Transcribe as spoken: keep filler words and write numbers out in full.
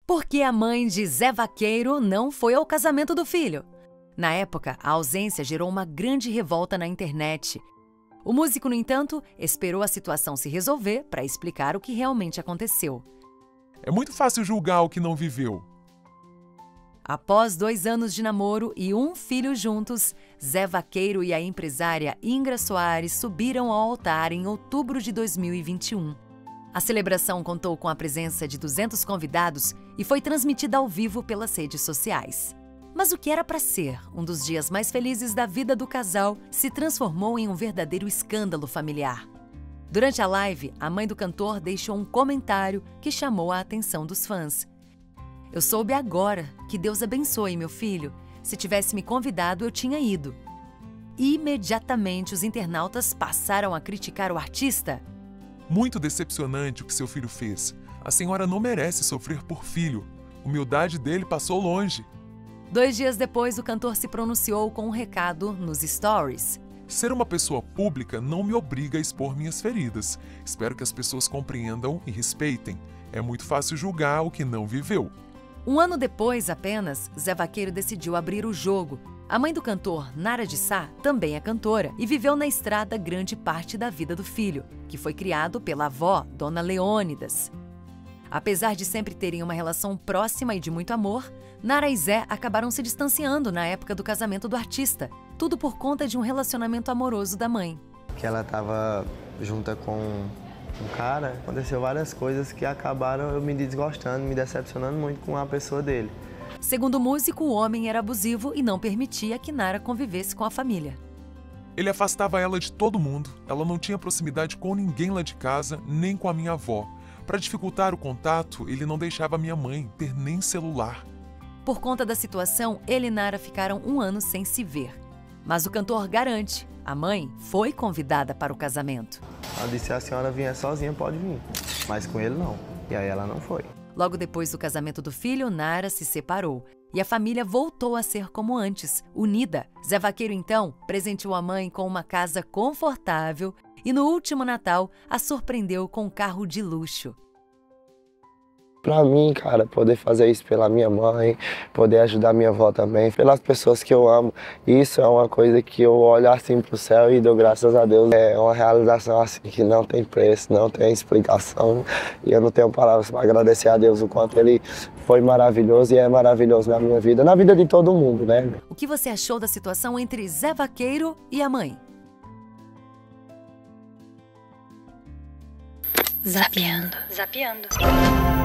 Porque a mãe de Zé Vaqueiro não foi ao casamento do filho. Na época, a ausência gerou uma grande revolta na internet. O músico, no entanto, esperou a situação se resolver para explicar o que realmente aconteceu. É muito fácil julgar o que não viveu. Após dois anos de namoro e um filho juntos, Zé Vaqueiro e a empresária Ingra Soares subiram ao altar em outubro de dois mil e vinte e um. A celebração contou com a presença de duzentos convidados e foi transmitida ao vivo pelas redes sociais. Mas o que era para ser um dos dias mais felizes da vida do casal se transformou em um verdadeiro escândalo familiar. Durante a live, a mãe do cantor deixou um comentário que chamou a atenção dos fãs. "Eu soube agora, que Deus abençoe meu filho. Se tivesse me convidado, eu tinha ido." Imediatamente, os internautas passaram a criticar o artista. Muito decepcionante o que seu filho fez. A senhora não merece sofrer por filho. A humildade dele passou longe. Dois dias depois, o cantor se pronunciou com um recado nos stories. Ser uma pessoa pública não me obriga a expor minhas feridas. Espero que as pessoas compreendam e respeitem. É muito fácil julgar o que não viveu. Um ano depois, apenas, Zé Vaqueiro decidiu abrir o jogo. A mãe do cantor, Nara de Sá, também é cantora e viveu na estrada grande parte da vida do filho, que foi criado pela avó, Dona Leônidas. Apesar de sempre terem uma relação próxima e de muito amor, Nara e Zé acabaram se distanciando na época do casamento do artista, tudo por conta de um relacionamento amoroso da mãe. Que ela estava junta com um cara, aconteceu várias coisas que acabaram eu me desgostando, me decepcionando muito com a pessoa dele. Segundo o músico, o homem era abusivo e não permitia que Nara convivesse com a família. Ele afastava ela de todo mundo, ela não tinha proximidade com ninguém lá de casa, nem com a minha avó. Para dificultar o contato, ele não deixava minha mãe ter nem celular. Por conta da situação, ele e Nara ficaram um ano sem se ver. Mas o cantor garante, a mãe foi convidada para o casamento. Ela disse: se a senhora vier sozinha, pode vir, mas com ele não. E aí ela não foi. Logo depois do casamento do filho, Nara se separou e a família voltou a ser como antes, unida. Zé Vaqueiro, então, presenteou a mãe com uma casa confortável e no último Natal a surpreendeu com um carro de luxo. Pra mim, cara, poder fazer isso pela minha mãe, poder ajudar minha avó também, pelas pessoas que eu amo, isso é uma coisa que eu olho assim pro céu e dou graças a Deus. É uma realização assim que não tem preço, não tem explicação, e eu não tenho palavras para agradecer a Deus o quanto ele foi maravilhoso e é maravilhoso na minha vida, na vida de todo mundo, né? O que você achou da situação entre Zé Vaqueiro e a mãe? Zapeando. Zapeando.